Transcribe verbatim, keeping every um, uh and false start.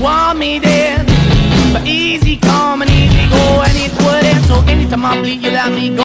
want me then, but easy come and easy go, and it wouldn't. So anytime I bleed, you let me go.